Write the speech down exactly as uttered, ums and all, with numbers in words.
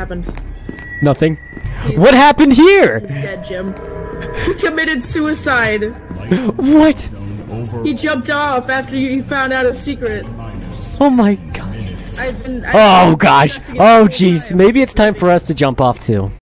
happened? Nothing. What happened here? He's dead, Jim. He committed suicide. What? He jumped off after you found out a secret. Oh my god. I've been. I've Oh been gosh. investigating Oh the whole jeez. time. Maybe it's time for us to jump off too.